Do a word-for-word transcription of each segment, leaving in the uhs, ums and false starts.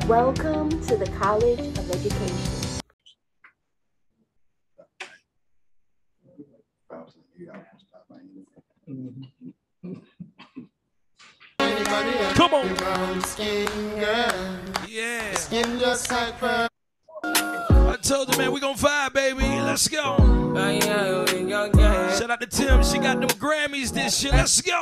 Welcome to the College of Education. Come on. Yeah. I told you, man, we gon' vibe, baby. Let's go. Shout out to Tim. She got them Grammys this year. Let's go.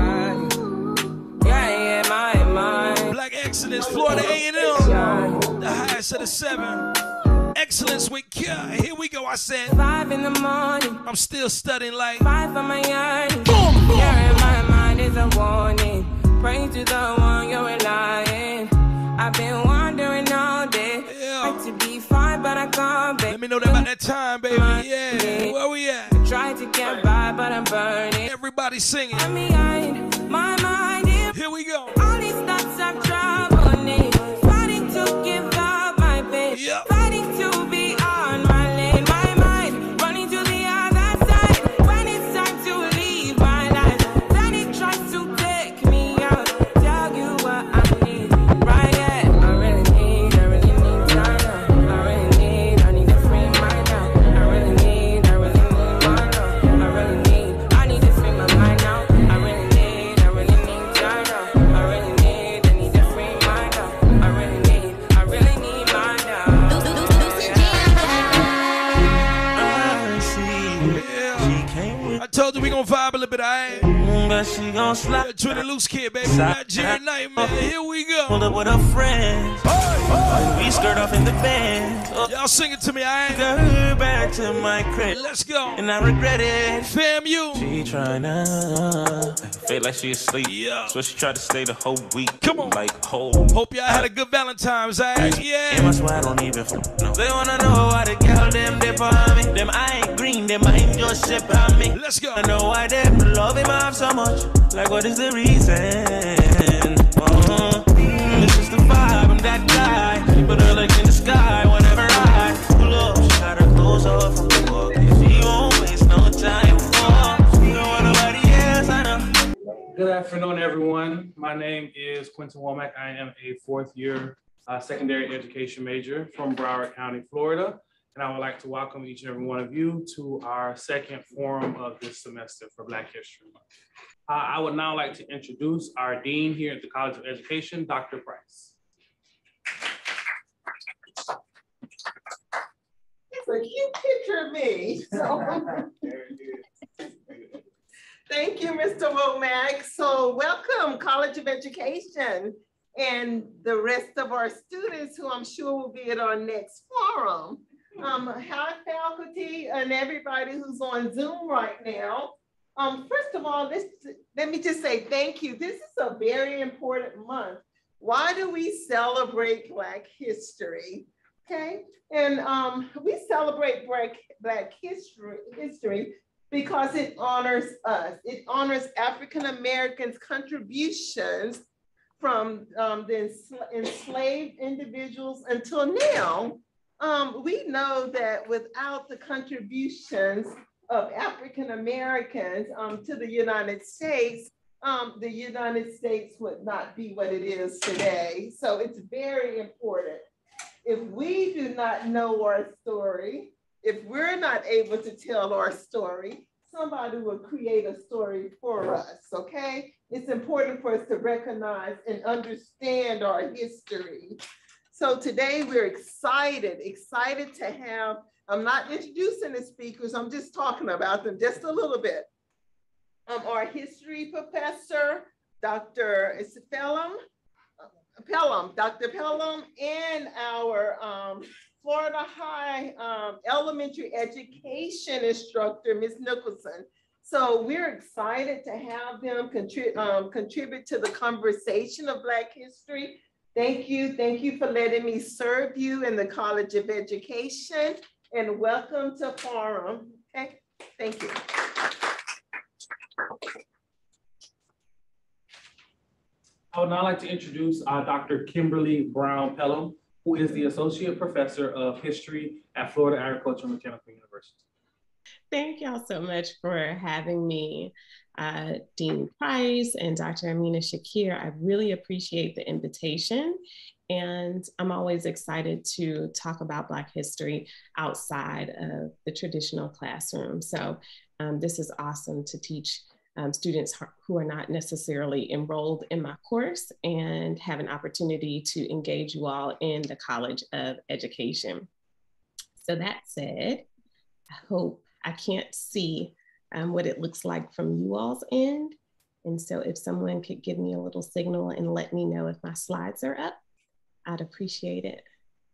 Black Excellence, Florida A and M. The highest of the seven. Excellence with Kia. Here we go. I said five in the morning. I'm still studying like five for my yearning. Boom, boom. Yeah, in my mind is a warning. Pray to the one you're relying. I've been wandering all day. Yeah. Like to be fine, but I can't be. Let me know that about that time, baby. Yeah. Where we at? Try to get by, but I'm burning. Everybody singing. I'm behind my mind. Here we go. All these thoughts I've troubled me. Fighting to give up my pain. Yep. Fighting to be on my lane. My mind running to the other side. When it's time to leave my life, then it tries to take me out. Tell you what I need. Right, yeah. I really need, I really need time now. I really need, I need a free mind now. I really need, I really need one now. I really need, I need to free my mind now. I really need, I really need time now. I really need, I need to free mind now. I really need, I really need mine now. I see. Yeah. She came with I told you we gon' vibe a little bit, alright? but she gon' slap. Trinity Loose Kid, baby. That Jared Knight, man. Here we Pulled go. up with her friends. We skirt off in the band. Oh, Y'all sing it to me, alright? got her back to my crib. Let's go. And I regret it. Fam you. She tryna feel like she asleep. Yeah. So she tried to stay the whole week. Come on. Like whole. Hope y'all had a good Valentine's, alright? And Yeah. my swear I don't even know. They wanna know why the girl them they for me. Them I ain't green, them I ain't just shit on me. Let's go. I know why them love him off so much. Like what is the reason? Uh-huh. Mm, it's just the vibe, I'm that guy. She put her legs in the sky whenever I pull up. She got her clothes off from the walk. She won't waste no time. Oh, she don't want nobody else, I know. Good afternoon, everyone. My name is Quentin Womack. I am a fourth year uh, secondary education major from Broward County, Florida. And I would like to welcome each and every one of you to our second forum of this semester for Black History Month. Uh, I would now like to introduce our dean here at the College of Education, Doctor Price. It's a cute picture of me. So. Thank you, Mister Womack. So welcome, College of Education, and the rest of our students who I'm sure will be at our next forum. Um, hi, faculty, and everybody who's on Zoom right now. Um, first of all, this, let me just say thank you. This is a very important month. Why do we celebrate Black history? Okay, and um, we celebrate Black, Black history, history because it honors us. It honors African Americans' contributions from um, the ensl enslaved individuals until now. Um, we know that without the contributions of African Americans um, to the United States, um, the United States would not be what it is today. So it's very important. If we do not know our story, if we're not able to tell our story, somebody will create a story for us, okay? It's important for us to recognize and understand our history. So today we're excited, excited to have, I'm not introducing the speakers, I'm just talking about them just a little bit. Um, our history professor, Doctor Pelham, Pelham, Doctor Pelham, and our um, Florida High um, elementary education instructor, Miz Nicholson. So we're excited to have them contrib um, contribute to the conversation of Black history. Thank you. Thank you for letting me serve you in the College of Education, and welcome to Forum. Okay, thank you. I would now like to introduce uh, Doctor Kimberly Brown Pelham, who is the Associate Professor of History at Florida Agricultural and Mechanical University. Thank y'all so much for having me, uh, Dean Price and Doctor Amina Shakir. I really appreciate the invitation. And I'm always excited to talk about Black history outside of the traditional classroom. So um, this is awesome to teach um, students who are not necessarily enrolled in my course and have an opportunity to engage you all in the College of Education. So that said, I hope I can't see um, what it looks like from you all's end. And so if someone could give me a little signal and let me know if my slides are up, I'd appreciate it.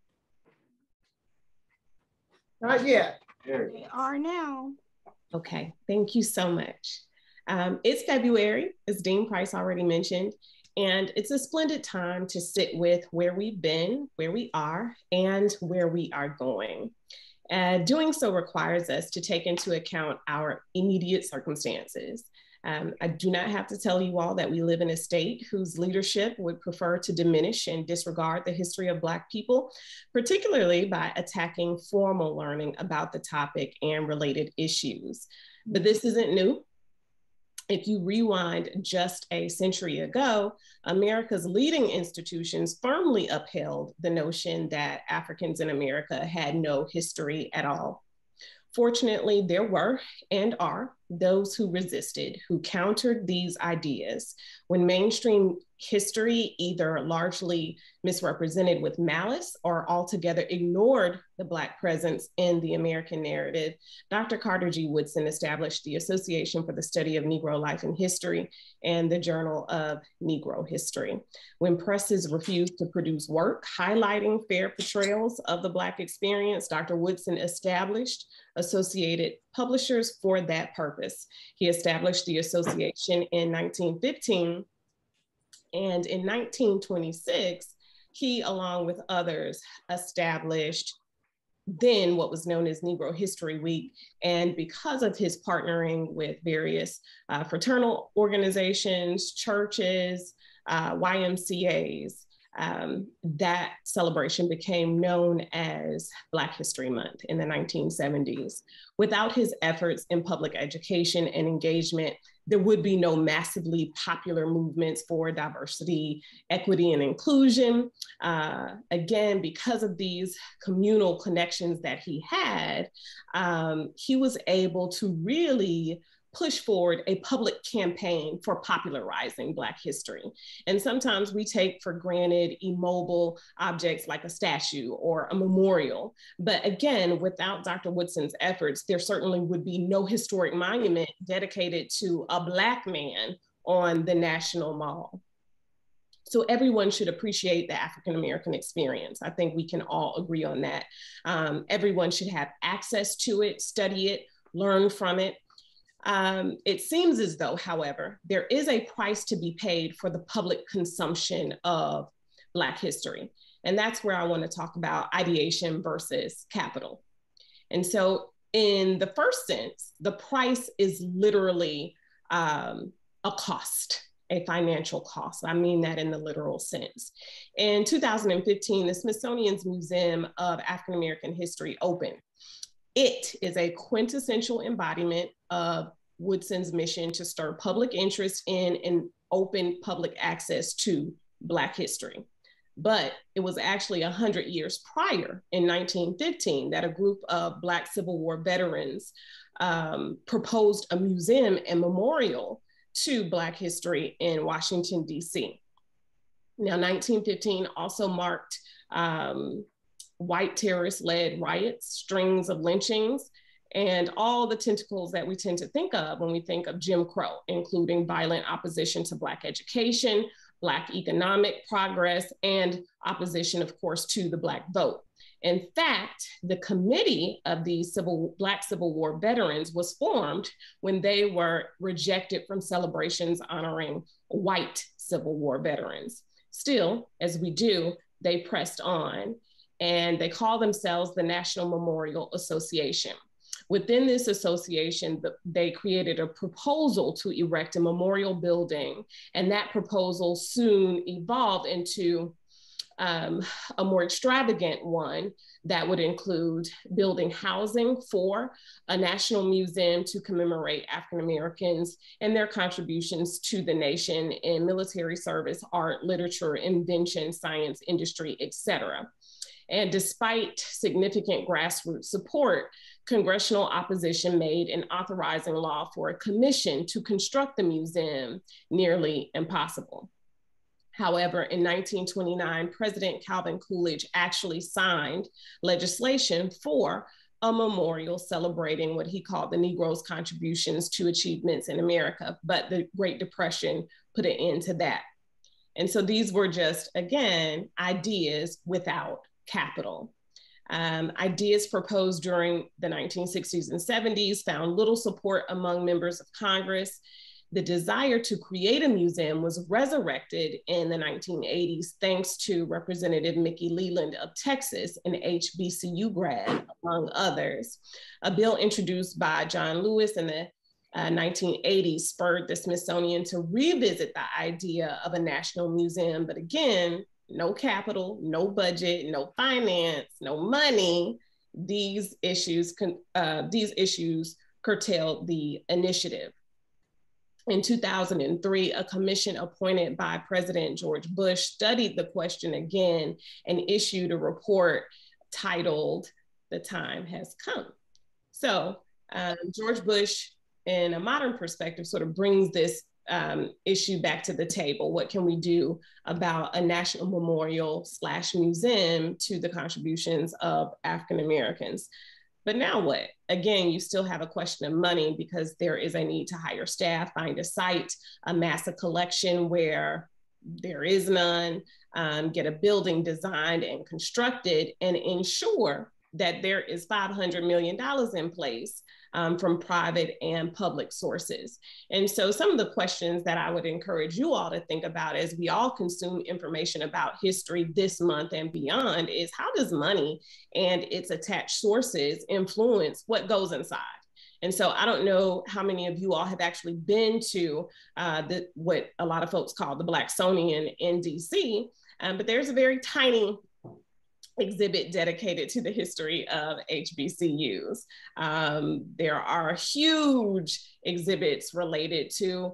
Not yet. They are now. Okay, thank you so much. Um, it's February, as Dean Price already mentioned, and it's a splendid time to sit with where we've been, where we are, and where we are going. Uh, doing so requires us to take into account our immediate circumstances. Um, I do not have to tell you all that we live in a state whose leadership would prefer to diminish and disregard the history of Black people, particularly by attacking formal learning about the topic and related issues. But this isn't new. If you rewind just a century ago, America's leading institutions firmly upheld the notion that Africans in America had no history at all. Fortunately, there were and are those who resisted, who countered these ideas when mainstream history either largely misrepresented with malice or altogether ignored the Black presence in the American narrative. Doctor Carter G. Woodson established the Association for the Study of Negro Life and History and the Journal of Negro History. When presses refused to produce work highlighting fair portrayals of the Black experience, Doctor Woodson established Associated Publishers for that purpose. He established the association in nineteen fifteen, and in nineteen twenty-six, he, along with others, established then what was known as Negro History Week. And because of his partnering with various uh, fraternal organizations, churches, uh, Y M C As, Um, that celebration became known as Black History Month in the nineteen seventies. Without his efforts in public education and engagement, there would be no massively popular movements for diversity, equity, and inclusion. Uh, again, because of these communal connections that he had, um, he was able to really push forward a public campaign for popularizing Black history. And sometimes we take for granted immobile objects like a statue or a memorial. But again, without Doctor Woodson's efforts, there certainly would be no historic monument dedicated to a Black man on the National Mall. So everyone should appreciate the African-American experience. I think we can all agree on that. Um, everyone should have access to it, study it, learn from it. Um, it seems as though, however, there is a price to be paid for the public consumption of Black history. And that's where I want to talk about ideation versus capital. And so in the first sense, the price is literally um, a cost, a financial cost. I mean that in the literal sense. In two thousand fifteen, the Smithsonian's Museum of African American History opened. It is a quintessential embodiment of Woodson's mission to stir public interest in and open public access to Black history. But it was actually one hundred years prior, in nineteen fifteen, that a group of Black Civil War veterans um, proposed a museum and memorial to Black history in Washington, D C. Now, nineteen fifteen also marked um, white terrorist-led riots, strings of lynchings, and all the tentacles that we tend to think of when we think of Jim Crow, including violent opposition to Black education, Black economic progress, and opposition, of course, to the Black vote. In fact, the committee of these civil, Black Civil War veterans was formed when they were rejected from celebrations honoring white Civil War veterans. Still, as we do, they pressed on, and they call themselves the National Memorial Association. Within this association, they created a proposal to erect a memorial building, and that proposal soon evolved into um, a more extravagant one that would include building housing for a national museum to commemorate African Americans and their contributions to the nation in military service, art, literature, invention, science, industry, et cetera. And despite significant grassroots support, congressional opposition made an authorizing law for a commission to construct the museum nearly impossible. However, in nineteen twenty-nine, President Calvin Coolidge actually signed legislation for a memorial celebrating what he called the Negroes' contributions to achievements in America, but the Great Depression put an end to that. And so these were just, again, ideas without capital. Um, ideas proposed during the nineteen sixties and seventies found little support among members of Congress. The desire to create a museum was resurrected in the nineteen eighties, thanks to Representative Mickey Leland of Texas, an H B C U grad, among others. A bill introduced by John Lewis in the uh, nineteen eighties spurred the Smithsonian to revisit the idea of a national museum, but again, no capital, no budget, no finance, no money. These issues, uh, these issues curtailed the initiative. In two thousand three, a commission appointed by President George Bush studied the question again and issued a report titled, "The Time Has Come." So um, George Bush, in a modern perspective, sort of brings this um, issue back to the table. What can we do about a national memorial slash museum to the contributions of African Americans? But now what? Again, you still have a question of money because there is a need to hire staff, find a site, amass a collection where there is none, um, get a building designed and constructed, and ensure that there is five hundred million dollars in place um, from private and public sources. And so some of the questions that I would encourage you all to think about as we all consume information about history this month and beyond is, how does money and its attached sources influence what goes inside? And so I don't know how many of you all have actually been to uh, the, what a lot of folks call the Blacksonian in D C, um, but there's a very tiny exhibit dedicated to the history of H B C Us. Um, there are huge exhibits related to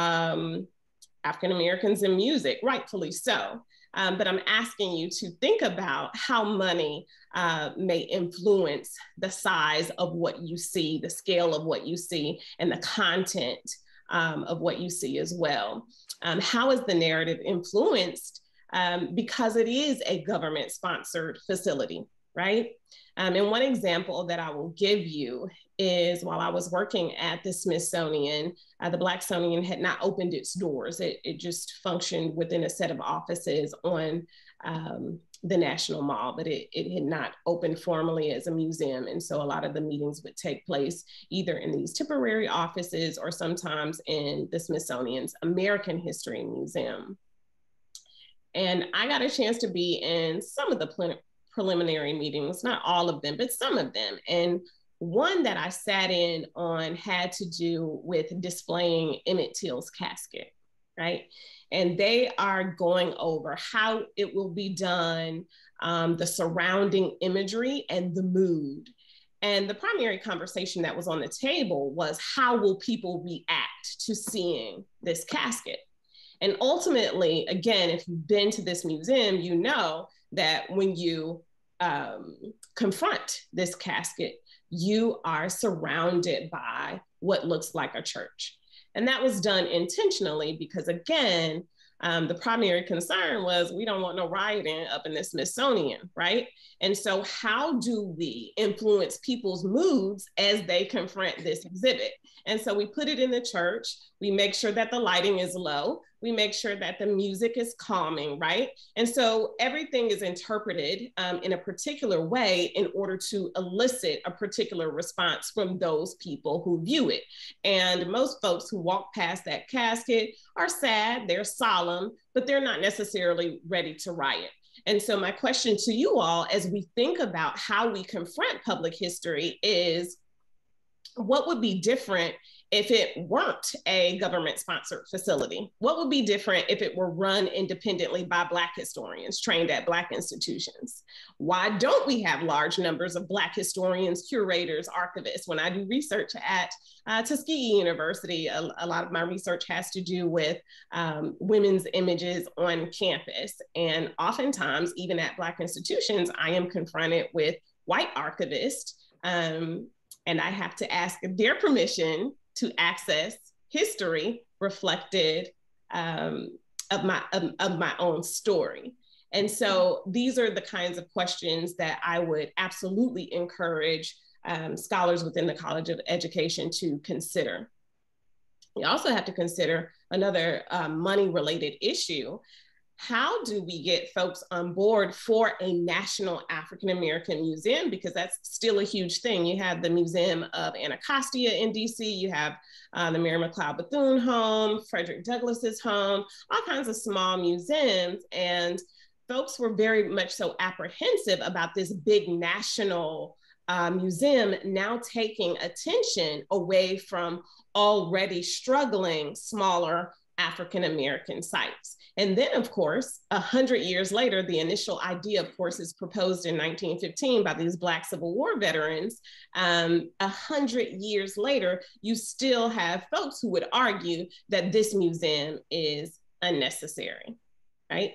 um, African Americans in music, rightfully so. Um, but I'm asking you to think about how money uh, may influence the size of what you see, the scale of what you see, and the content um, of what you see as well. Um, how is the narrative influenced? Um, because it is a government-sponsored facility, right? Um, and one example that I will give you is, while I was working at the Smithsonian, uh, the Blacksonian had not opened its doors. It, it just functioned within a set of offices on um, the National Mall, but it, it had not opened formally as a museum. And so a lot of the meetings would take place either in these temporary offices or sometimes in the Smithsonian's American History Museum. And I got a chance to be in some of the pre preliminary meetings, not all of them, but some of them. And one that I sat in on had to do with displaying Emmett Till's casket, right? And they are going over how it will be done, um, the surrounding imagery and the mood. And the primary conversation that was on the table was, how will people react to seeing this casket? And ultimately, again, if you've been to this museum, you know that when you um, confront this casket, you are surrounded by what looks like a church. And that was done intentionally because, again, um, the primary concern was, we don't want no rioting up in the Smithsonian, right? And so how do we influence people's moods as they confront this exhibit? And so we put it in the church. We make sure that the lighting is low. We make sure that the music is calming, right? And so everything is interpreted um, in a particular way in order to elicit a particular response from those people who view it. And most folks who walk past that casket are sad, they're solemn, but they're not necessarily ready to riot. And so my question to you all, as we think about how we confront public history, is, what would be different if it weren't a government-sponsored facility? What would be different if it were run independently by Black historians trained at Black institutions? Why don't we have large numbers of Black historians, curators, archivists? When I do research at uh, Tuskegee University, a, a lot of my research has to do with um, women's images on campus. And oftentimes, even at Black institutions, I am confronted with white archivists, um, and I have to ask their permission to access history reflected um, of, my, of, of my own story. And so these are the kinds of questions that I would absolutely encourage um, scholars within the College of Education to consider. You also have to consider another um, money-related issue. How do we get folks on board for a national African-American museum? Because that's still a huge thing. You have the Museum of Anacostia in D C, you have uh, the Mary McLeod Bethune home, Frederick Douglass's home, all kinds of small museums. And folks were very much so apprehensive about this big national uh, museum now taking attention away from already struggling smaller African-American sites. And then, of course, a hundred years later, the initial idea, of course, is proposed in nineteen fifteen by these Black Civil War veterans. Um, a hundred years later, you still have folks who would argue that this museum is unnecessary, right?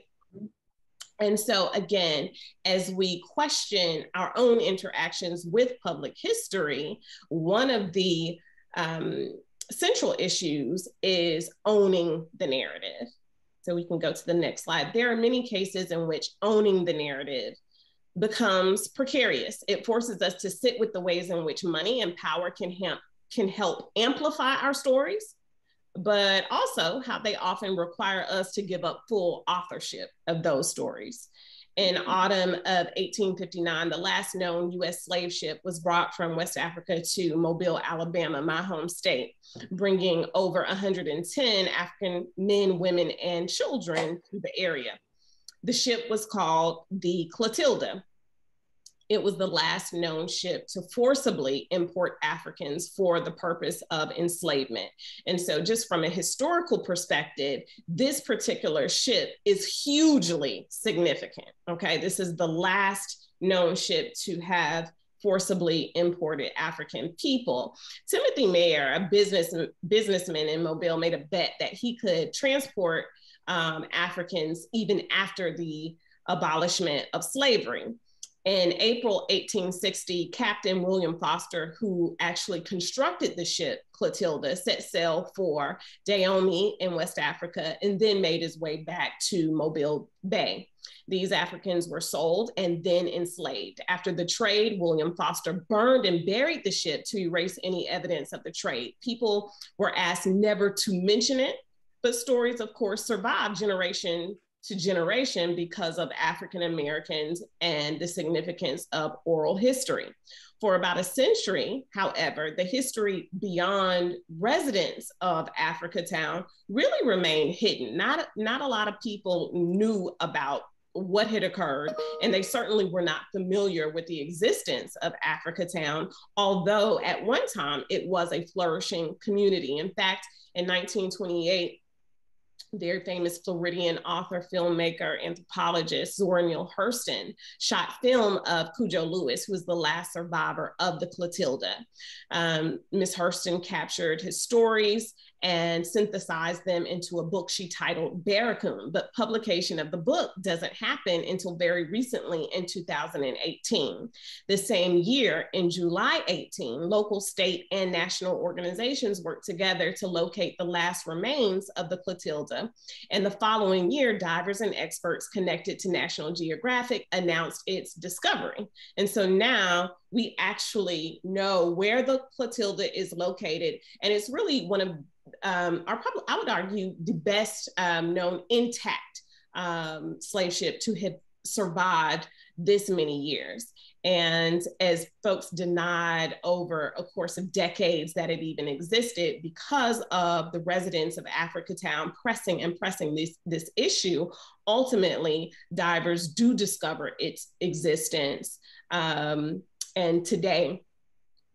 And so again, as we question our own interactions with public history, one of the um, central issues is owning the narrative. So we can go to the next slide. There are many cases in which owning the narrative becomes precarious. It forces us to sit with the ways in which money and power can help, can help amplify our stories, but also how they often require us to give up full authorship of those stories. In autumn of eighteen fifty-nine, the last known U S slave ship was brought from West Africa to Mobile, Alabama, my home state, bringing over one hundred ten African men, women, and children to the area. The ship was called the Clotilda. It was the last known ship to forcibly import Africans for the purpose of enslavement. And so just from a historical perspective, this particular ship is hugely significant, okay? This is the last known ship to have forcibly imported African people. Timothy Mayer, a business, businessman in Mobile, made a bet that he could transport um, Africans even after the abolishment of slavery. In April eighteen sixty, Captain William Foster, who actually constructed the ship Clotilda, set sail for Dahomey in West Africa and then made his way back to Mobile Bay. These Africans were sold and then enslaved. After the trade, William Foster burned and buried the ship to erase any evidence of the trade. People were asked never to mention it, but stories, of course, survived generation to generation because of African Americans and the significance of oral history. For about a century, however, the history beyond residents of Africatown really remained hidden. Not, not a lot of people knew about what had occurred, and they certainly were not familiar with the existence of Africatown, although at one time it was a flourishing community. In fact, in nineteen twenty-eight, very famous Floridian author, filmmaker, anthropologist, Zora Neale Hurston shot film of Cudjo Lewis, who was the last survivor of the Clotilda. Um, Miz Hurston captured his stories and synthesized them into a book she titled Barracoon, but publication of the book doesn't happen until very recently in two thousand eighteen. The same year, in July eighteen, local, state, and national organizations worked together to locate the last remains of the Clotilda. And the following year, divers and experts connected to National Geographic announced its discovery. And so now we actually know where the Clotilda is located. And it's really one of um, our, probably, I would argue, the best um, known intact um, slave ship to have survived this many years. And as folks denied over a course of decades that it even existed, because of the residents of Africatown pressing and pressing this, this issue, ultimately divers do discover its existence. Um, and today,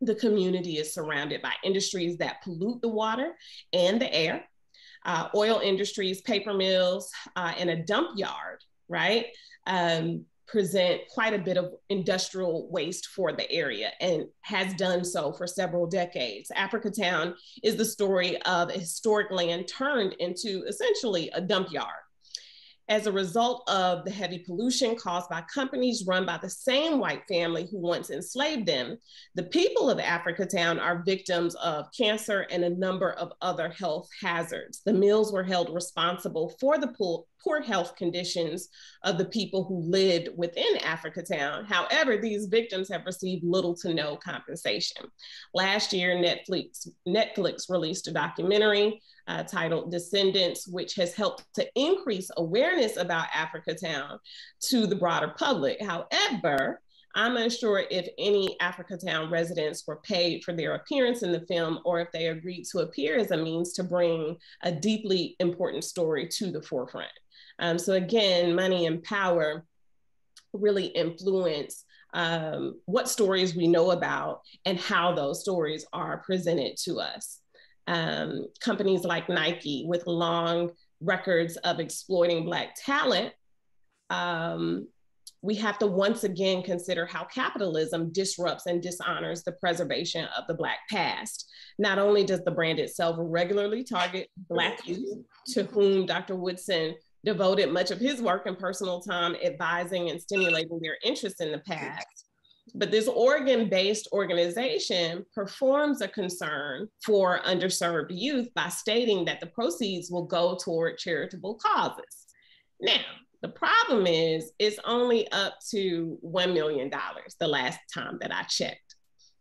The community is surrounded by industries that pollute the water and the air, uh, oil industries, paper mills, uh, and a dump yard, right? Um, present quite a bit of industrial waste for the area and has done so for several decades. Africatown is the story of a historic land turned into essentially a dump yard. As a result of the heavy pollution caused by companies run by the same white family who once enslaved them, the people of Africatown are victims of cancer and a number of other health hazards. The mills were held responsible for the poor, poor health conditions of the people who lived within Africatown. However, these victims have received little to no compensation. Last year, Netflix, Netflix released a documentary Uh, titled Descendants, which has helped to increase awareness about Africatown to the broader public. However, I'm unsure if any Africatown residents were paid for their appearance in the film or if they agreed to appear as a means to bring a deeply important story to the forefront. Um, so again, money and power really influence um, what stories we know about and how those stories are presented to us. Um, companies like Nike with long records of exploiting Black talent, um, we have to once again consider how capitalism disrupts and dishonors the preservation of the Black past. Not only does the brand itself regularly target Black youth, to whom Doctor Woodson devoted much of his work and personal time advising and stimulating their interest in the past, but this Oregon-based organization performs a concern for underserved youth by stating that the proceeds will go toward charitable causes. Now, the problem is it's only up to one million dollars the last time that I checked.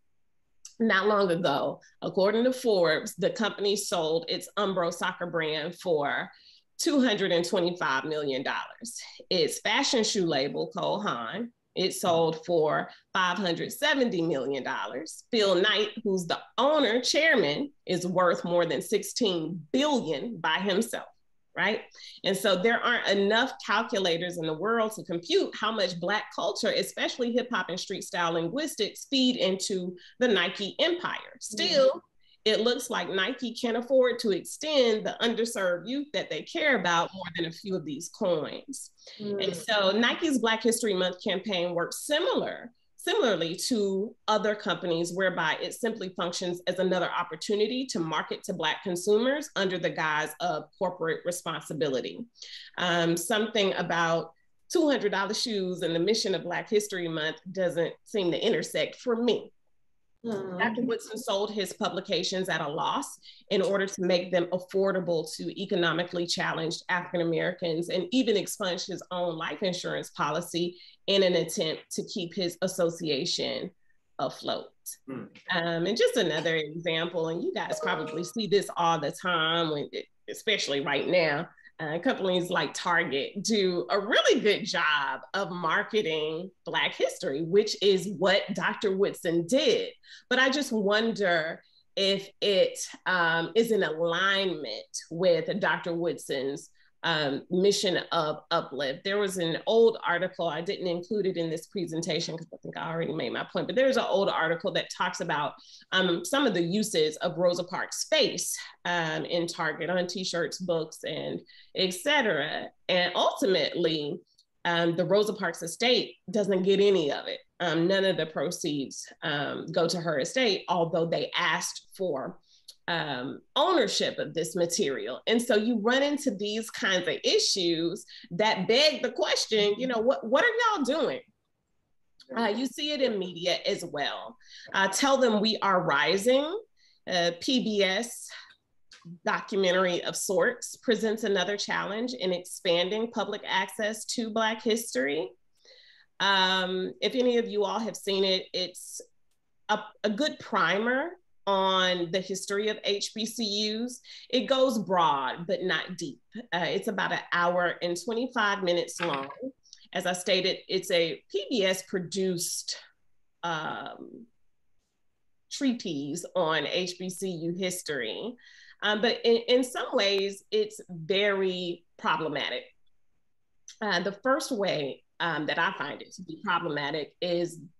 Not long ago, according to Forbes, the company sold its Umbro soccer brand for two hundred twenty-five million dollars. Its fashion shoe label, Cole Haan, it sold for five hundred seventy million dollars. Phil Knight, who's the owner, chairman, is worth more than sixteen billion dollars by himself, right? And so there aren't enough calculators in the world to compute how much Black culture, especially hip hop and street style linguistics, feed into the Nike empire. Still, mm-hmm. It looks like Nike can afford to extend the underserved youth that they care about more than a few of these coins. Mm. And so Nike's Black History Month campaign works similar, similarly to other companies, whereby it simply functions as another opportunity to market to Black consumers under the guise of corporate responsibility. Um, something about two hundred dollar shoes and the mission of Black History Month doesn't seem to intersect for me. Mm-hmm. Doctor Woodson sold his publications at a loss in order to make them affordable to economically challenged African Americans, and even expunged his own life insurance policy in an attempt to keep his association afloat. Mm-hmm. Um, and just another example, and you guys probably see this all the time, when, especially right now, Uh, companies like Target do a really good job of marketing Black history, which is what Doctor Woodson did. But I just wonder if it um, is in alignment with Doctor Woodson's um, mission of uplift. There was an old article, I didn't include it in this presentation because I think I already made my point, but there's an old article that talks about um, some of the uses of Rosa Parks' face um, in Target on t-shirts, books, and et cetera. And ultimately, um, the Rosa Parks estate doesn't get any of it. Um, none of the proceeds um, go to her estate, although they asked for Um, ownership of this material. And so you run into these kinds of issues that beg the question, you know, what, what are y'all doing? Uh, you see it in media as well. Uh, Tell Them We Are Rising, uh, P B S documentary of sorts, presents another challenge in expanding public access to Black history. Um, if any of you all have seen it, it's a, a good primer on the history of H B C Us. It goes broad, but not deep. Uh, it's about an hour and twenty-five minutes long. As I stated, it's a P B S produced um, treatise on H B C U history. Um, but in, in some ways, it's very problematic. Uh, the first way um, that I find it to be problematic is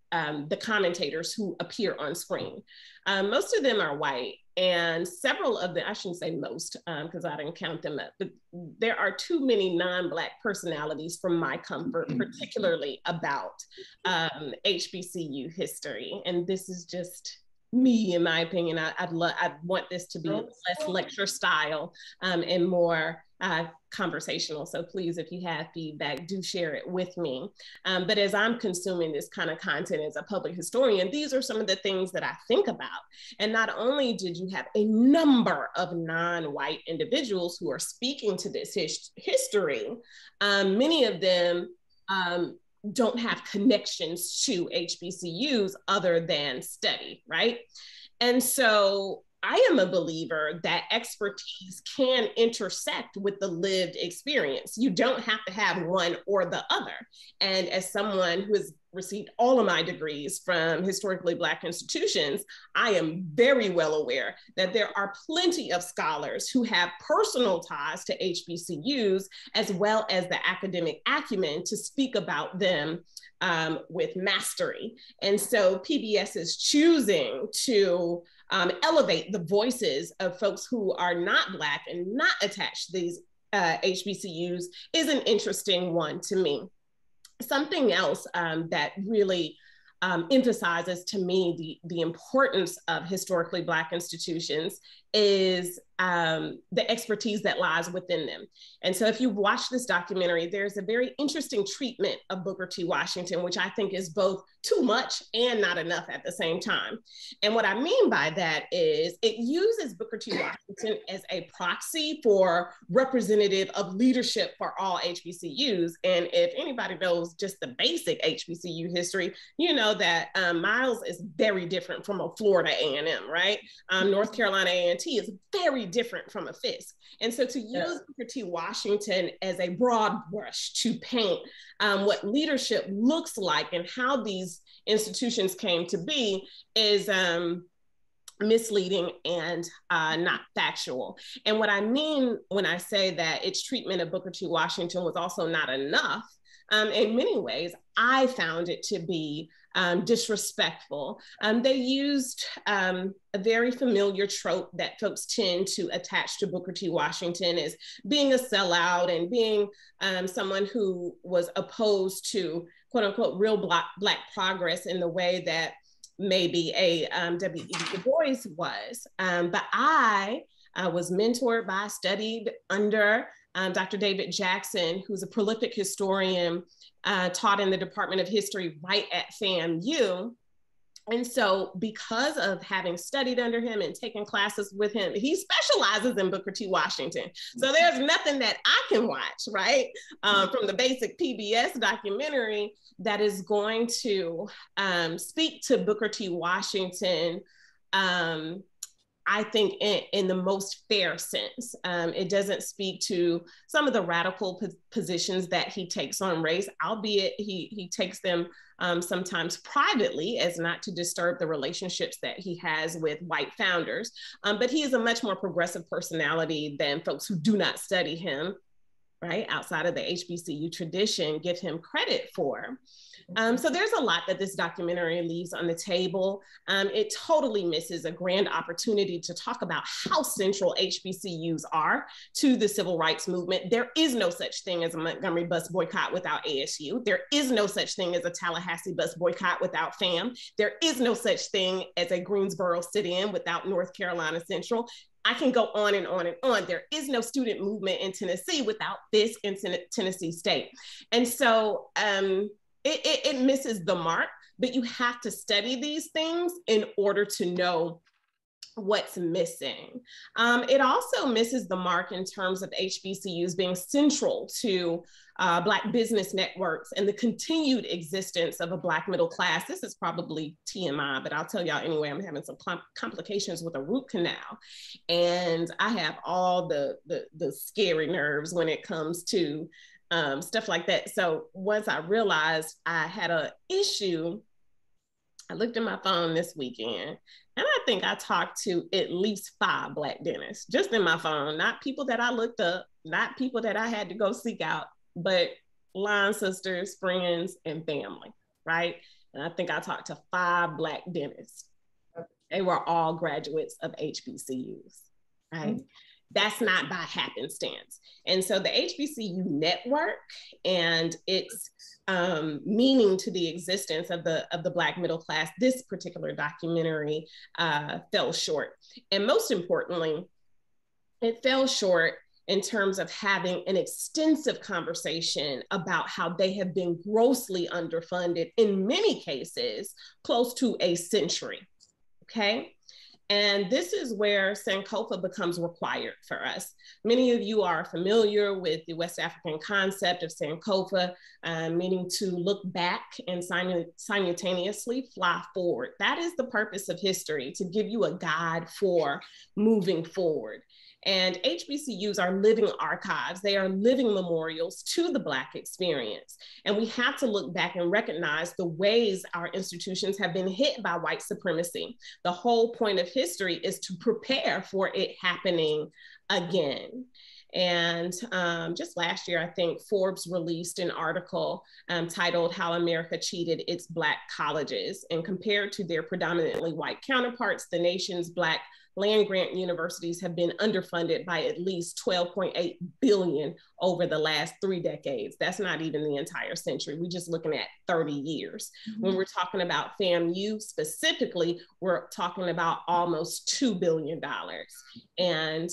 um, the commentators who appear on screen. Um, most of them are white, and several of them, I shouldn't say most, because um, I didn't count them up, but there are too many non-Black personalities for my comfort, particularly about um, H B C U history. And this is just me, in my opinion. I, I'd love, I want this to be less lecture style um, and more uh, conversational. So please, if you have feedback, do share it with me. Um, but as I'm consuming this kind of content as a public historian, these are some of the things that I think about. And not only did you have a number of non-white individuals who are speaking to this his history, um, many of them um, don't have connections to H B C Us other than study, right? And so I am a believer that expertise can intersect with the lived experience. You don't have to have one or the other. And as someone who has received all of my degrees from historically Black institutions, I am very well aware that there are plenty of scholars who have personal ties to H B C Us, as well as the academic acumen to speak about them um, with mastery. And so P B S is choosing to um, elevate the voices of folks who are not Black and not attached to these uh, H B C Us is an interesting one to me. Something else um, that really um, emphasizes to me the, the importance of historically Black institutions is um, the expertise that lies within them. And so if you watch this documentary, there's a very interesting treatment of Booker T. Washington, which I think is both too much and not enough at the same time. And what I mean by that is it uses Booker T. Washington as a proxy for representative of leadership for all H B C Us. And if anybody knows just the basic H B C U history, you know that um, Miles is very different from a Florida A and M, right? Um, North Carolina A and T is very different from a Fisk. And so to use yeah. Booker T. Washington as a broad brush to paint um, what leadership looks like and how these institutions came to be is um, misleading and uh, not factual. And what I mean when I say that its treatment of Booker T. Washington was also not enough, um, in many ways, I found it to be um, disrespectful. Um, they used um, a very familiar trope that folks tend to attach to Booker T. Washington as being a sellout and being um, someone who was opposed to quote unquote real black, black progress in the way that maybe a um, W E B Du Bois was. Um, but I uh, was mentored by, studied under um, Doctor David Jackson, who's a prolific historian, uh, taught in the Department of History right at FAMU. And so because of having studied under him and taken classes with him, he specializes in Booker T. Washington. So there's nothing that I can watch, right, um, from the basic P B S documentary that is going to um, speak to Booker T. Washington, um, I think in, in the most fair sense. Um, it doesn't speak to some of the radical po positions that he takes on race, albeit he, he takes them um, sometimes privately as not to disturb the relationships that he has with white founders. Um, but he is a much more progressive personality than folks who do not study him, right, outside of the H B C U tradition, give him credit for. Um, so there's a lot that this documentary leaves on the table. Um, it totally misses a grand opportunity to talk about how central H B C Us are to the civil rights movement. There is no such thing as a Montgomery bus boycott without A S U. There is no such thing as a Tallahassee bus boycott without FAM. There is no such thing as a Greensboro sit-in without North Carolina Central. I can go on and on and on. There is no student movement in Tennessee without Fisk and Tennessee State. And so um, it, it, it misses the mark, but you have to study these things in order to know what's missing. Um, it also misses the mark in terms of H B C Us being central to uh, Black business networks and the continued existence of a Black middle class. This is probably T M I, but I'll tell y'all anyway, I'm having some com complications with a root canal. And I have all the, the, the scary nerves when it comes to um, stuff like that. So once I realized I had an issue, I looked at my phone this weekend, and I think I talked to at least five Black dentists just in my phone, not people that I looked up, not people that I had to go seek out, but line sisters, friends, and family, right? And I think I talked to five Black dentists. They were all graduates of H B C Us, right? Mm-hmm. That's not by happenstance. And so the H B C U network and its um, meaning to the existence of the, of the Black middle class, this particular documentary uh, fell short. And most importantly, it fell short in terms of having an extensive conversation about how they have been grossly underfunded, in many cases, close to a century, okay? And this is where Sankofa becomes required for us. Many of you are familiar with the West African concept of Sankofa, uh, meaning to look back and simultaneously fly forward. That is the purpose of history, to give you a guide for moving forward. And H B C Us are living archives. They are living memorials to the Black experience. And we have to look back and recognize the ways our institutions have been hit by white supremacy. The whole point of history is to prepare for it happening again. And um, just last year, I think Forbes released an article um, titled How America Cheated Its Black Colleges. And compared to their predominantly white counterparts, the nation's Black land-grant universities have been underfunded by at least twelve point eight billion dollars over the last three decades. That's not even the entire century. We're just looking at thirty years. Mm-hmm. When we're talking about FAMU specifically, we're talking about almost two billion dollars. And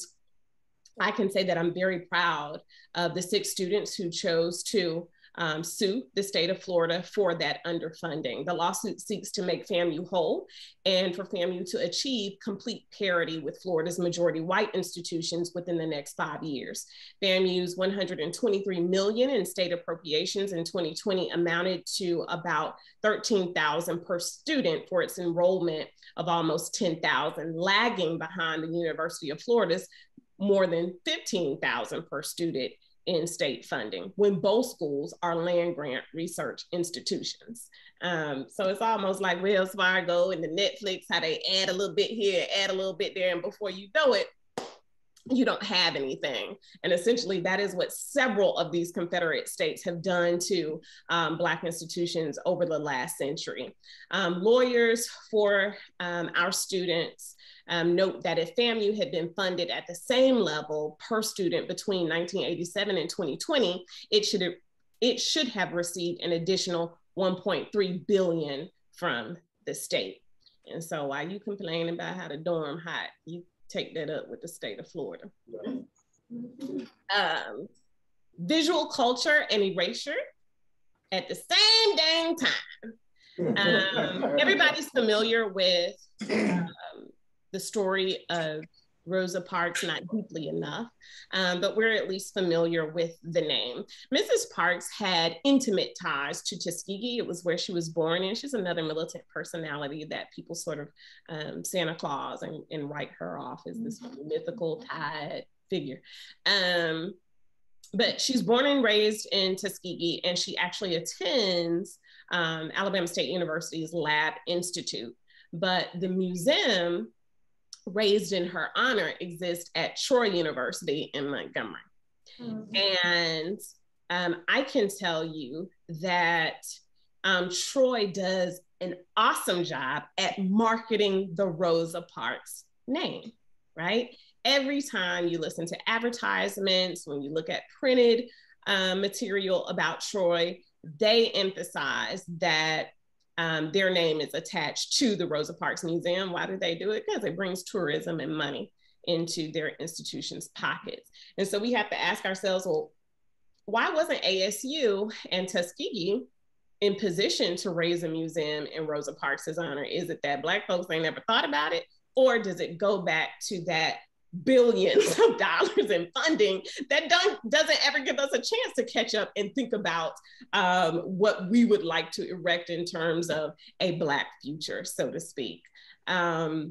I can say that I'm very proud of the six students who chose to Um, sue the state of Florida for that underfunding. The lawsuit seeks to make FAMU whole and for FAMU to achieve complete parity with Florida's majority white institutions within the next five years. FAMU's one hundred twenty-three million dollars in state appropriations in twenty twenty amounted to about thirteen thousand per student for its enrollment of almost ten thousand, lagging behind the University of Florida's more than fifteen thousand per student in state funding, when both schools are land grant research institutions. Um, so it's almost like Wells Fargo and the Netflix, how they add a little bit here, add a little bit there, and before you know it, you don't have anything. And essentially that is what several of these Confederate states have done to um, Black institutions over the last century. Um, lawyers for um, our students Um, note that if FAMU had been funded at the same level per student between nineteen eighty-seven and twenty twenty, it should have, it should have received an additional one point three billion dollars from the state. And so while you complain about how the dorm hot, you take that up with the state of Florida. Um, visual culture and erasure at the same dang time. Um, everybody's familiar with um, the story of Rosa Parks, not deeply enough, um, but we're at least familiar with the name. Missus Parks had intimate ties to Tuskegee. It was where she was born, and she's another militant personality that people sort of um, Santa Claus and, and write her off as this mythical tied figure. Um, but she's born and raised in Tuskegee, and she actually attends um, Alabama State University's Lab Institute. But the museum raised in her honor exists at Troy University in Montgomery. Mm-hmm. And um, I can tell you that um, Troy does an awesome job at marketing the Rosa Parks name, right? Every time you listen to advertisements, when you look at printed uh, material about Troy, they emphasize that Um, their name is attached to the Rosa Parks Museum. Why do they do it? Because it brings tourism and money into their institution's pockets. And so we have to ask ourselves, well, why wasn't A S U and Tuskegee in position to raise a museum in Rosa Parks' honor? Is it that Black folks ain't never thought about it? Or does it go back to that billions of dollars in funding that don't, doesn't ever give us a chance to catch up and think about um, what we would like to erect in terms of a Black future, so to speak. Um,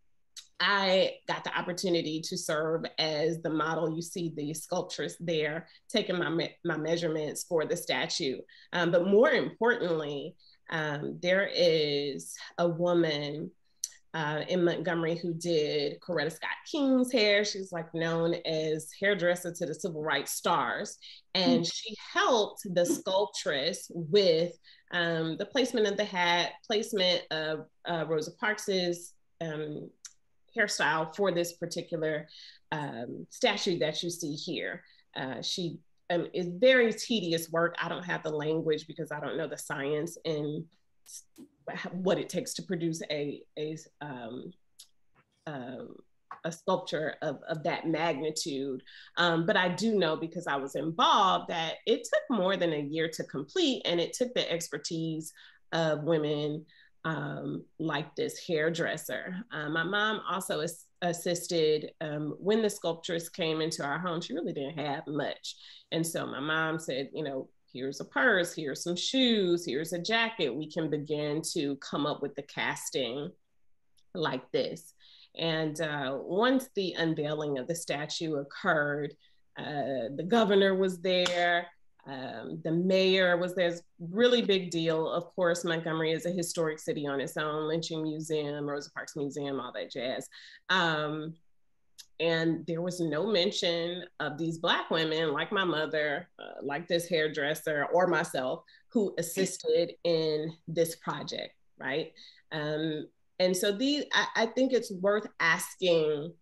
I got the opportunity to serve as the model. You see the sculptress there taking my, me my measurements for the statue. Um, but more importantly, um, there is a woman Uh, in Montgomery who did Coretta Scott King's hair. She's like known as hairdresser to the Civil Rights Stars. And she helped the sculptress with Um, the placement of the hat, placement of uh, Rosa Parks's um, hairstyle for this particular um, statue that you see here. Uh, she um, is very tedious work. I don't have the language because I don't know the science and what it takes to produce a, a, um, um, a sculpture of, of that magnitude. Um, but I do know, because I was involved, that it took more than a year to complete, and it took the expertise of women um, like this hairdresser. Um, my mom also as assisted um, when the sculptress came into our home. She really didn't have much. And so my mom said, you know, here's a purse, here's some shoes, here's a jacket. We can begin to come up with the casting like this. And uh, once the unveiling of the statue occurred, uh, the governor was there, um, the mayor was there. It's a really big deal. Of course, Montgomery is a historic city on its own, Lynching Museum, Rosa Parks Museum, all that jazz. Um, and there was no mention of these Black women like my mother, uh, like this hairdresser, or myself, who assisted in this project, right? Um, And so these, I, I think it's worth asking,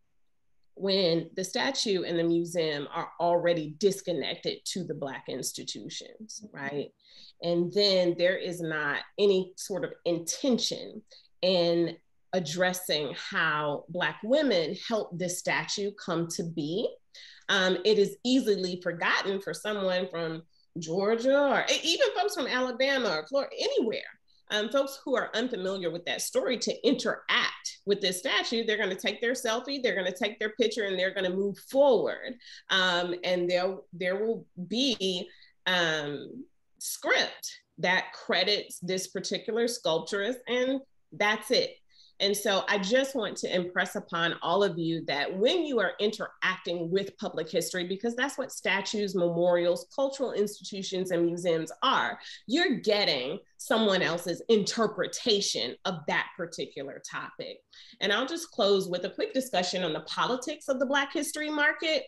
when the statue and the museum are already disconnected to the Black institutions, right? And then there is not any sort of intention in addressing how Black women helped this statue come to be. Um, it is easily forgotten for someone from Georgia, or even folks from Alabama or Florida, anywhere. Um, folks who are unfamiliar with that story, to interact with this statue, they're going to take their selfie, they're going to take their picture, and they're going to move forward. Um, and there, there will be um, script that credits this particular sculptress, and that's it. And so I just want to impress upon all of you that when you are interacting with public history, because that's what statues, memorials, cultural institutions, and museums are, you're getting someone else's interpretation of that particular topic. And I'll just close with a quick discussion on the politics of the Black history market.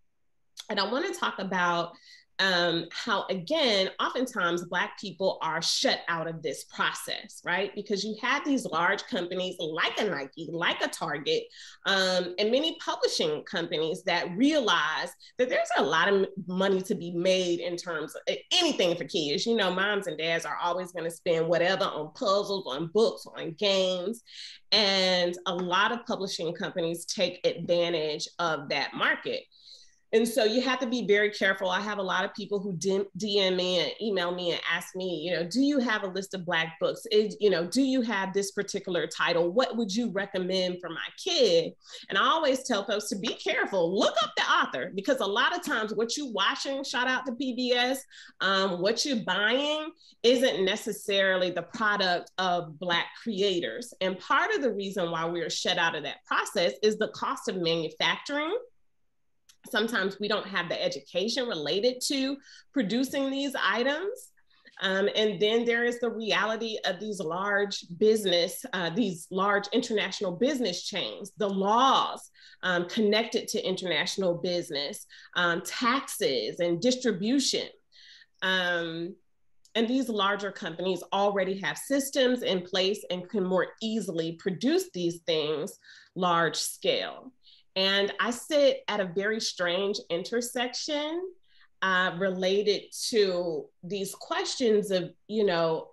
And I want to talk about Um, how, again, oftentimes Black people are shut out of this process, right? Because you have these large companies like a Nike, like a Target, um, and many publishing companies that realize that there's a lot of money to be made in terms of anything for kids. You know, moms and dads are always going to spend whatever on puzzles, on books, on games. And a lot of publishing companies take advantage of that market. And so you have to be very careful. I have a lot of people who D M me and email me and ask me, you know, do you have a list of Black books? Is, you know, do you have this particular title? What would you recommend for my kid? And I always tell folks to be careful, look up the author, because a lot of times what you're watching, shout out to P B S, um, what you're buying isn't necessarily the product of Black creators. And part of the reason why we are shut out of that process is the cost of manufacturing. Sometimes we don't have the education related to producing these items. Um, and then there is the reality of these large business, uh, these large international business chains, the laws um, connected to international business, um, taxes and distribution. Um, and these larger companies already have systems in place and can more easily produce these things large scale. And I sit at a very strange intersection uh, related to these questions of, you know,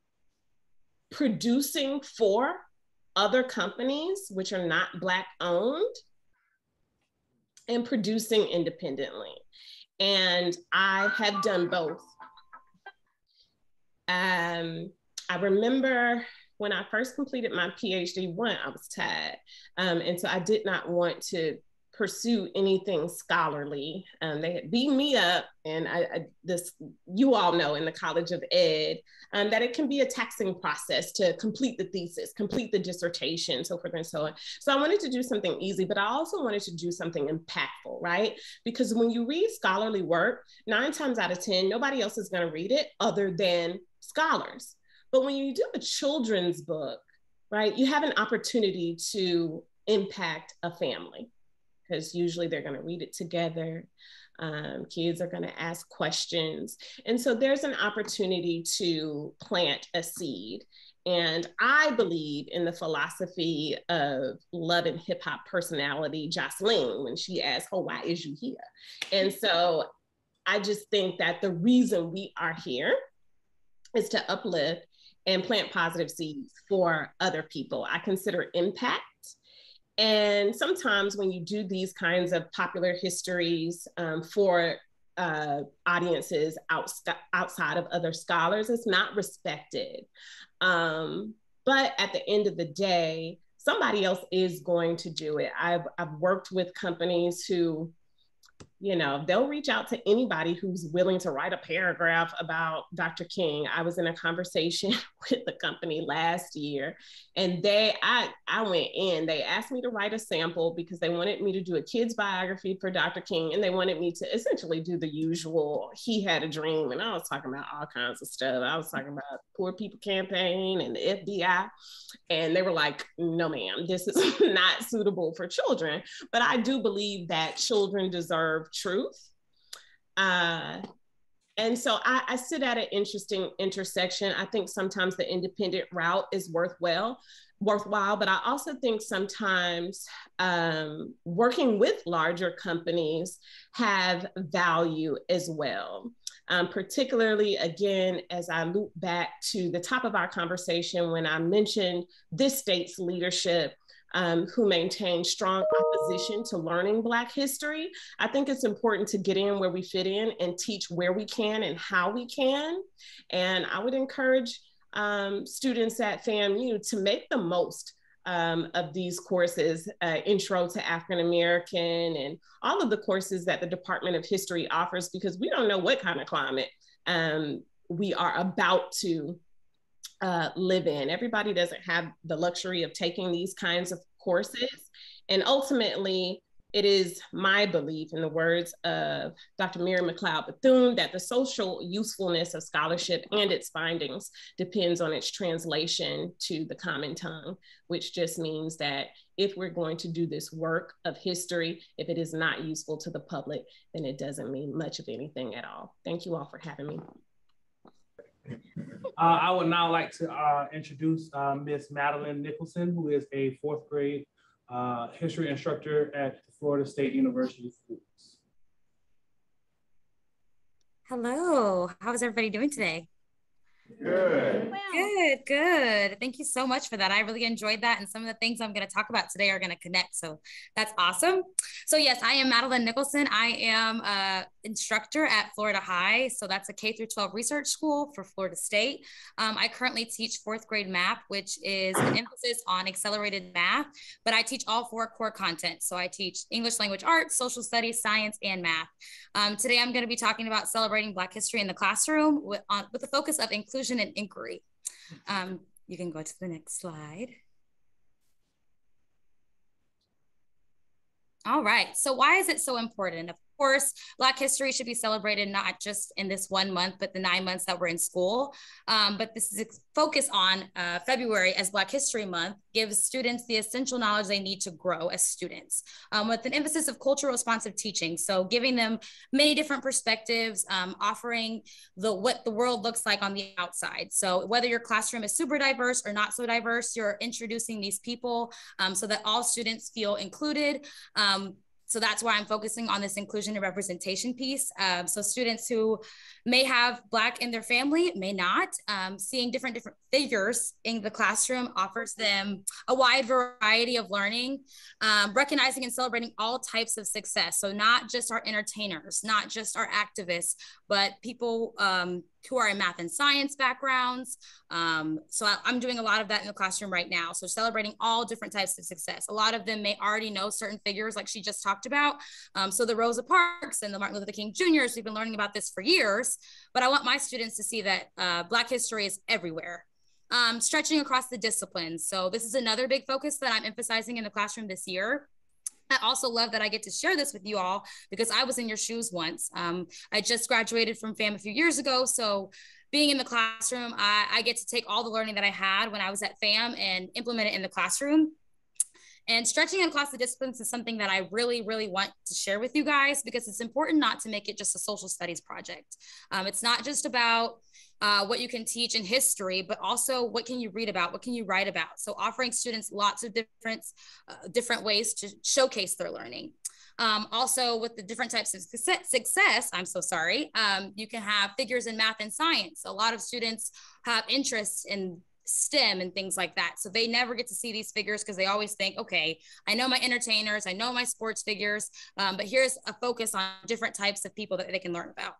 producing for other companies, which are not Black owned, and producing independently. And I have done both. Um, I remember when I first completed my PhD, one, I was tired. Um, and so I did not want to pursue anything scholarly. Um, they had beat me up, and I, I, this, you all know in the College of Ed, um, that it can be a taxing process to complete the thesis, complete the dissertation, so forth and so on. So I wanted to do something easy, but I also wanted to do something impactful, right? Because when you read scholarly work, nine times out of ten, nobody else is gonna read it other than scholars. But when you do a children's book, right, you have an opportunity to impact a family, because usually they're going to read it together. Um, kids are going to ask questions. And so there's an opportunity to plant a seed. And I believe in the philosophy of Love and Hip Hop personality, Jocelyn, when she asked, oh, why is you here? And so I just think that the reason we are here is to uplift and plant positive seeds for other people. I consider impact. And sometimes when you do these kinds of popular histories um, for uh, audiences out, outside of other scholars, it's not respected. Um, but at the end of the day, somebody else is going to do it. I've, I've worked with companies who, you know, they'll reach out to anybody who's willing to write a paragraph about Doctor King. I was in a conversation with the company last year, and they, I, I went in, they asked me to write a sample because they wanted me to do a kid's biography for Doctor King, and they wanted me to essentially do the usual, he had a dream, and I was talking about all kinds of stuff. I was talking about Poor People Campaign and the F B I, and they were like, no ma'am, this is not suitable for children, but I do believe that children deserve truth. Uh, and so I, I sit at an interesting intersection. I think sometimes the independent route is worthwhile, worthwhile, but I also think sometimes um, working with larger companies have value as well. Um, particularly, again, as I loop back to the top of our conversation when I mentioned this state's leadership, Um, who maintain strong opposition to learning Black history. I think it's important to get in where we fit in and teach where we can and how we can. And I would encourage um, students at FAMU to make the most um, of these courses, uh, Intro to African American, and all of the courses that the Department of History offers, because we don't know what kind of climate um, we are about to Uh, live in. Everybody doesn't have the luxury of taking these kinds of courses. And ultimately, it is my belief, in the words of Doctor Mary McLeod Bethune, that the social usefulness of scholarship and its findings depends on its translation to the common tongue, which just means that if we're going to do this work of history, if it is not useful to the public, then it doesn't mean much of anything at all. Thank you all for having me. Uh, I would now like to uh, introduce uh, Miz Madeline Nicholson, who is a fourth grade uh, history instructor at Florida State University Schools. Hello, how is everybody doing today? Good. Good, good. Thank you so much for that. I really enjoyed that. And some of the things I'm going to talk about today are going to connect. So that's awesome. So yes, I am Madeline Nicholson. I am an instructor at Florida High. So that's a K through twelve research school for Florida State. Um, I currently teach fourth grade math, which is an emphasis on accelerated math, but I teach all four core content. So I teach English language arts, social studies, science, and math. Um, today, I'm going to be talking about celebrating Black history in the classroom with, on, with the focus of inclusion and inquiry. Um, you can go to the next slide. All right, so why is it so important? Of course, Black history should be celebrated not just in this one month, but the nine months that we're in school. Um, but this is focus on uh, February as Black History Month gives students the essential knowledge they need to grow as students, um, with an emphasis of cultural responsive teaching. So giving them many different perspectives, um, offering the what the world looks like on the outside. So whether your classroom is super diverse or not so diverse, you're introducing these people um, so that all students feel included. Um, So that's why I'm focusing on this inclusion and representation piece. Um, so students who may have Black in their family, may not, um, seeing different different figures in the classroom offers them a wide variety of learning, um, recognizing and celebrating all types of success. So not just our entertainers, not just our activists, but people um, who are in math and science backgrounds. Um, so I, I'm doing a lot of that in the classroom right now. So celebrating all different types of success. A lot of them may already know certain figures like she just talked about. Um, so the Rosa Parks and the Martin Luther King Juniors, we've been learning about this for years, but I want my students to see that uh, Black history is everywhere. Um, stretching across the disciplines. So this is another big focus that I'm emphasizing in the classroom this year. I also love that I get to share this with you all because I was in your shoes once. Um, I just graduated from FAM a few years ago. So being in the classroom, I, I get to take all the learning that I had when I was at FAM and implement it in the classroom. And stretching across the disciplines is something that I really, really want to share with you guys, because it's important not to make it just a social studies project. Um, it's not just about uh, what you can teach in history, but also what can you read about, what can you write about? So offering students lots of different, uh, different ways to showcase their learning. Um, also, with the different types of success, success I'm so sorry, um, you can have figures in math and science. A lot of students have interests in STEM and things like that. So they never get to see these figures because they always think, okay, I know my entertainers, I know my sports figures, um, but here's a focus on different types of people that they can learn about.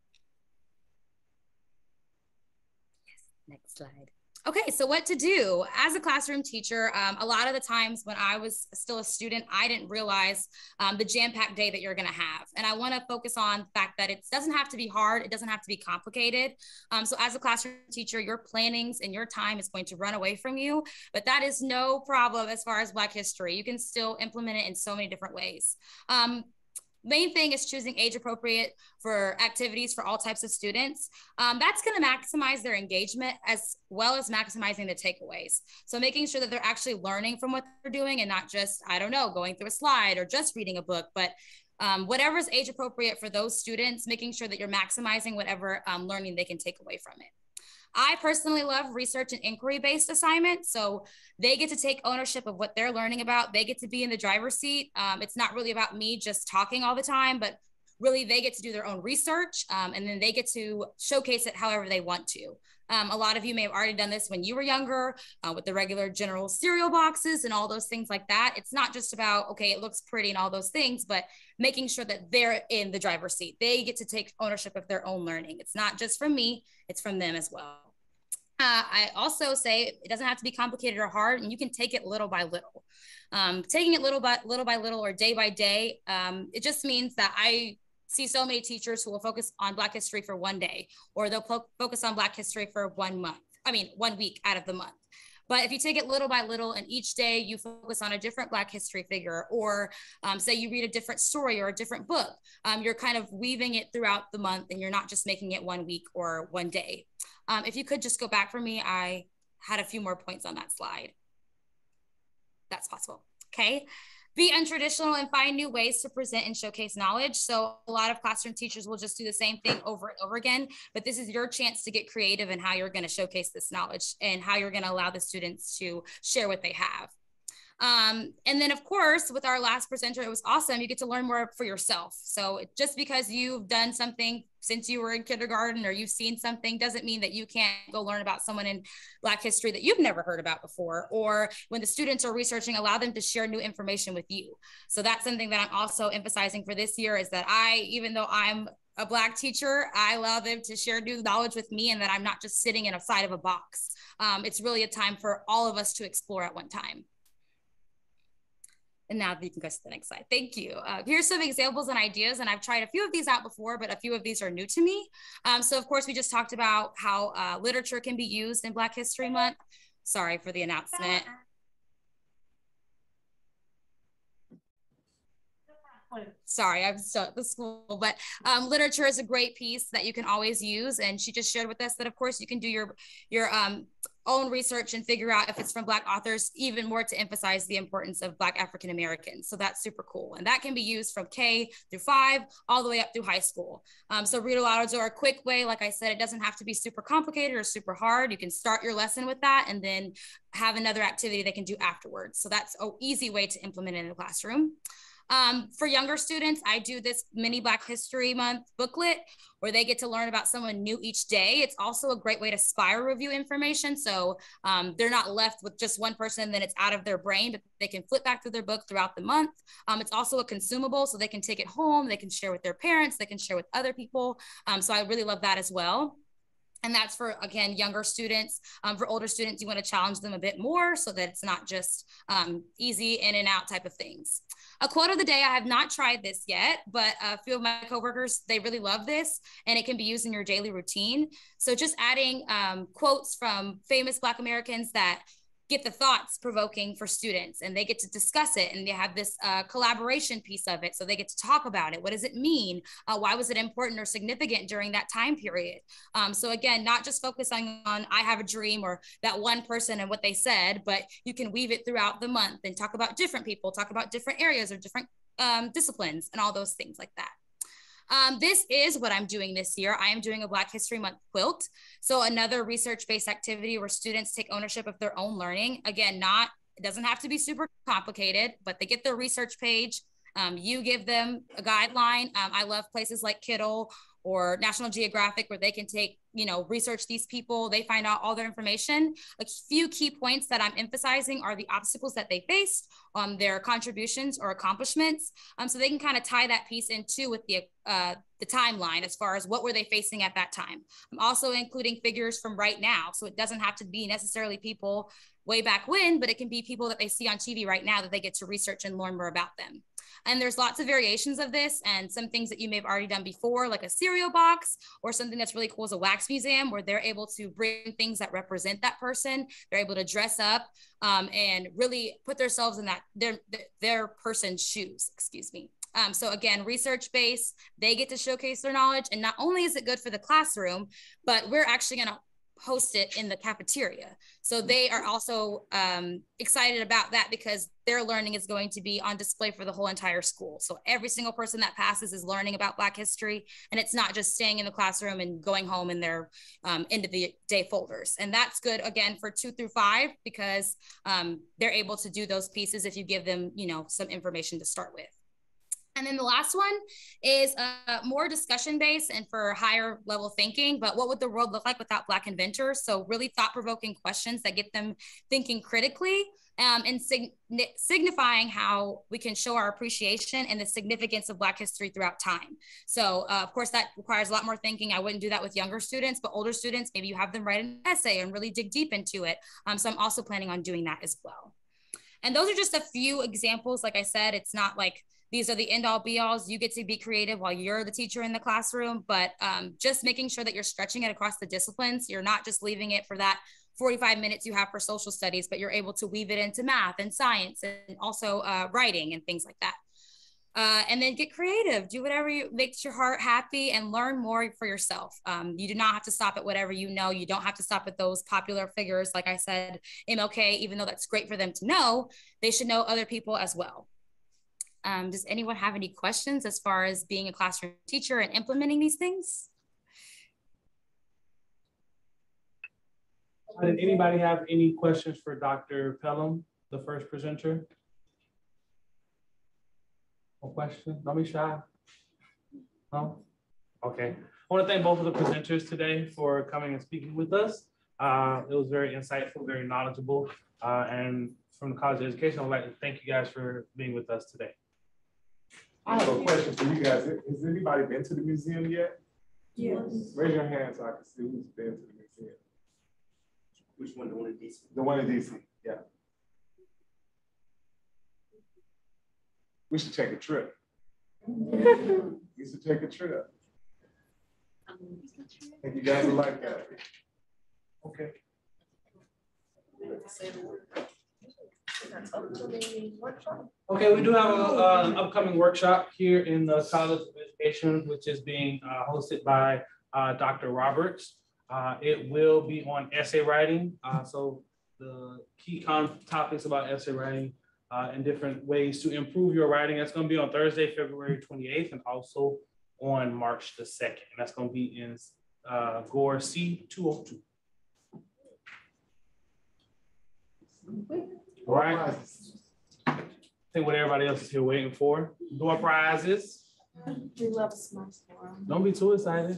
Yes, next slide. Okay, so what to do as a classroom teacher? Um, a lot of the times when I was still a student, I didn't realize um, the jam-packed day that you're gonna have. And I wanna focus on the fact that it doesn't have to be hard, it doesn't have to be complicated. Um, so as a classroom teacher, your plannings and your time is going to run away from you, but that is no problem as far as Black history. You can still implement it in so many different ways. Um, Main thing is choosing age appropriate for activities for all types of students. Um, that's gonna maximize their engagement as well as maximizing the takeaways. So making sure that they're actually learning from what they're doing and not just, I don't know, going through a slide or just reading a book, but um, whatever is age appropriate for those students, making sure that you're maximizing whatever um, learning they can take away from it. I personally love research and inquiry-based assignments. So they get to take ownership of what they're learning about. They get to be in the driver's seat. Um, it's not really about me just talking all the time, but really they get to do their own research, um, and then they get to showcase it however they want to. Um, a lot of you may have already done this when you were younger uh, with the regular general cereal boxes and all those things like that. It's not just about, okay, it looks pretty and all those things, but making sure that they're in the driver's seat. They get to take ownership of their own learning. It's not just from me, it's from them as well. Uh, I also say it doesn't have to be complicated or hard, and you can take it little by little. Um, taking it little by little by little or day by day, um, it just means that I see so many teachers who will focus on Black history for one day, or they'll po- focus on Black history for one month. I mean, one week out of the month. But if you take it little by little and each day you focus on a different Black history figure, or um, say you read a different story or a different book, um, you're kind of weaving it throughout the month and you're not just making it one week or one day. Um, if you could just go back for me, I had a few more points on that slide. That's possible, okay? Be untraditional and find new ways to present and showcase knowledge. So a lot of classroom teachers will just do the same thing over and over again, but this is your chance to get creative in how you're gonna showcase this knowledge and how you're gonna allow the students to share what they have. Um, and then of course, with our last presenter, it was awesome. You get to learn more for yourself. So just because you've done something since you were in kindergarten or you've seen something doesn't mean that you can't go learn about someone in Black history that you've never heard about before. Or when the students are researching, allow them to share new information with you. So that's something that I'm also emphasizing for this year, is that I, even though I'm a Black teacher, I allow them to share new knowledge with me, and that I'm not just sitting in a side of a box. Um, it's really a time for all of us to explore at one time. And now you can go to the next slide. Thank you. Uh, here's some examples and ideas, and I've tried a few of these out before, but a few of these are new to me. Um, so of course, we just talked about how uh, literature can be used in Black History Month. Sorry for the announcement. Sorry, I'm still at the school, but um, literature is a great piece that you can always use. And she just shared with us that, of course, you can do your, your um, own research and figure out if it's from Black authors, even more to emphasize the importance of Black African Americans. So that's super cool. And that can be used from K through five, all the way up through high school. Um, so read alouds are a quick way. Like I said, it doesn't have to be super complicated or super hard. You can start your lesson with that and then have another activity they can do afterwards. So that's an easy way to implement it in the classroom. Um, for younger students, I do this mini Black History Month booklet where they get to learn about someone new each day. It's also a great way to spiral review information. So um, they're not left with just one person and then it's out of their brain, but they can flip back through their book throughout the month. Um, it's also a consumable, so they can take it home, they can share with their parents, they can share with other people. Um, so I really love that as well. And that's for, again, younger students. Um, for older students, you want to challenge them a bit more so that it's not just um, easy in and out type of things. A quote of the day, I have not tried this yet, but a few of my coworkers, they really love this, and it can be used in your daily routine. So just adding um, quotes from famous Black Americans that get the thoughts provoking for students, and they get to discuss it, and they have this uh, collaboration piece of it. So they get to talk about it. What does it mean? Uh, why was it important or significant during that time period? Um, so again, not just focusing on I have a dream or that one person and what they said, but you can weave it throughout the month and talk about different people, talk about different areas or different um, disciplines and all those things like that. Um, this is what I'm doing this year. I am doing a Black History Month quilt. So another research-based activity where students take ownership of their own learning. Again, not, it doesn't have to be super complicated, but they get their research page. Um, you give them a guideline. Um, I love places like Kiddle or National Geographic where they can take, you know, research these people, they find out all their information. A few key points that I'm emphasizing are the obstacles that they faced, um, their contributions or accomplishments. Um, so they can kind of tie that piece into with the, uh, the timeline as far as what were they facing at that time. I'm also including figures from right now. So it doesn't have to be necessarily people way back when, but it can be people that they see on T V right now that they get to research and learn more about them. And there's lots of variations of this and some things that you may have already done before, like a cereal box, or something that's really cool is a wax museum where they're able to bring things that represent that person. They're able to dress up um, and really put themselves in that their, their person's shoes, excuse me. Um, so again, research-based, they get to showcase their knowledge. And not only is it good for the classroom, but we're actually gonna host it in the cafeteria. So they are also um, excited about that because their learning is going to be on display for the whole entire school. So every single person that passes is learning about Black history, and it's not just staying in the classroom and going home in their um, end of the day folders. And that's good, again, for two through five because um, they're able to do those pieces if you give them, you know, some information to start with. And then the last one is uh, more discussion-based and for higher level thinking, but what would the world look like without Black inventors? So really thought-provoking questions that get them thinking critically um, and sig signifying how we can show our appreciation and the significance of Black history throughout time. So uh, of course that requires a lot more thinking. I wouldn't do that with younger students, but older students, maybe you have them write an essay and really dig deep into it. Um, so I'm also planning on doing that as well. And those are just a few examples. Like I said, it's not like these are the end all be alls. You get to be creative while you're the teacher in the classroom, but um, just making sure that you're stretching it across the disciplines. You're not just leaving it for that forty-five minutes you have for social studies, but you're able to weave it into math and science and also uh, writing and things like that. Uh, and then get creative, do whatever you, makes your heart happy and learn more for yourself. Um, you do not have to stop at whatever you know. You don't have to stop at those popular figures. Like I said, M L K, even though that's great for them to know, they should know other people as well. Um, does anyone have any questions as far as being a classroom teacher and implementing these things? Did anybody have any questions for Doctor Pelham, the first presenter? No question? Don't be shy. No? Okay. I want to thank both of the presenters today for coming and speaking with us. Uh, it was very insightful, very knowledgeable. Uh, and from the College of Education, I would like to thank you guys for being with us today. I have a question for you guys. Has anybody been to the museum yet? Yes. Raise your hand so I can see who's been to the museum. Which one? The one in D C? The one in D C, yeah. We should take a trip. We should take a trip. I think you guys would like that. Okay. Okay, we do have a, uh, an upcoming workshop here in the College of Education, which is being uh, hosted by uh, Doctor Roberts. Uh, it will be on essay writing. Uh, so the key topics about essay writing uh, and different ways to improve your writing. That's going to be on Thursday, February twenty-eighth, and also on March the second. And that's going to be in uh, Gore C two oh two. All right. I think what everybody else is here waiting for. Door prizes. We love Smarts Forum. Don't be too excited.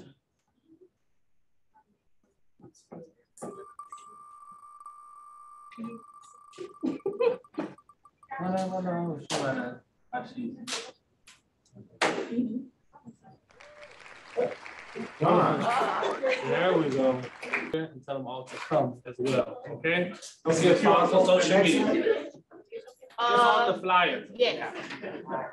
No, no, no, no. Actually. There we go. And tell them all to come as well. Okay. Don't forget to follow us on social media. It's on the flyer. Yeah.